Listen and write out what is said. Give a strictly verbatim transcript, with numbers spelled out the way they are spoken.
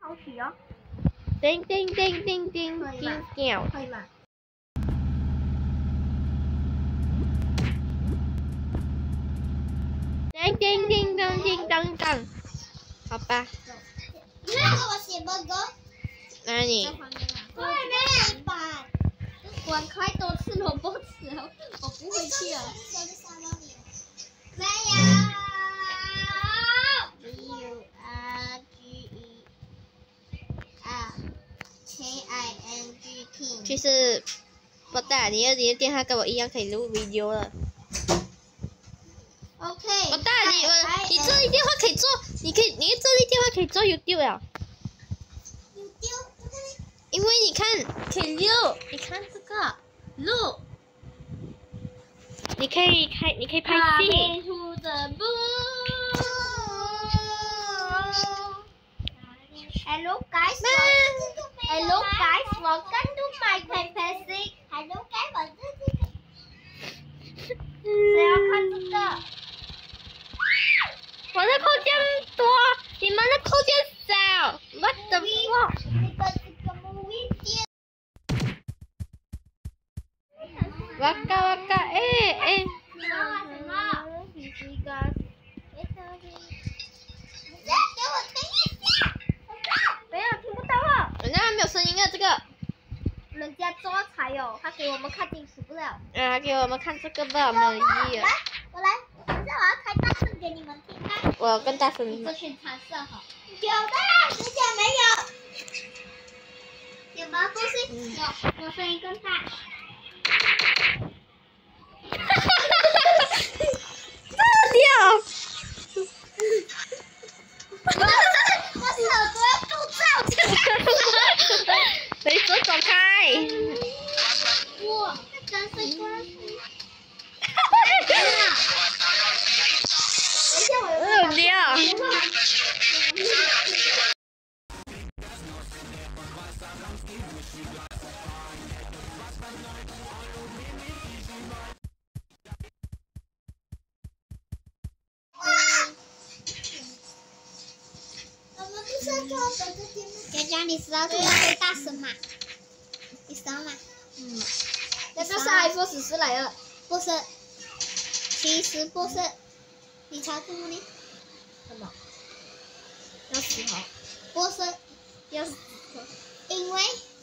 好取哦。 叮叮叮叮叮叮叫。 可以吗？ 叮叮叮当叮当当。好吧。 你看我写报告。 哪里？ 我还没把。 玩开多次萝卜丝了，我不会去了。 没有。B U R G E R K I N G King。 其实，不大，你的你的电话跟我一样可以录 video 了。 OK。 不大，你我你这一电话可以做，你可以你这一电话可以做 YouTube 了。 YouTube。 因为你看可以录，你看这个录，你可以开，你可以拍戏。 Hello guys， Hello guys， welcome to my fantasy。Hello guys， 我这这个。谁要看这个？ 我的扣这么多，你们的扣这少 ，What the fuck？ 这个这个 movie 店。 哇嘎哇嘎，哎哎。 什么？ 你是一个。 给我听一下。 没有，听不到了。 人家没有声音啊，这个。 人家做才有，他给我们看进去不了。 啊，给我们看这个吧，没有意义。 来，我来，等下我要开大声给你们听看。 我要更大声。 这群彩色好。 有的，之前没有。有吗？不是，有，有声音更大。 哈哈哈哈！炸掉！ 我耳朵要肚子。 没手走开！ 哇，真是关系。 饿掉！ 佳佳，你知道这个最大声吗？你知道吗？ 嗯。那个是 iPhone 十四来了。 不是，其实不是。你猜对吗？ 什么？要死好。 不是， 要死。 因为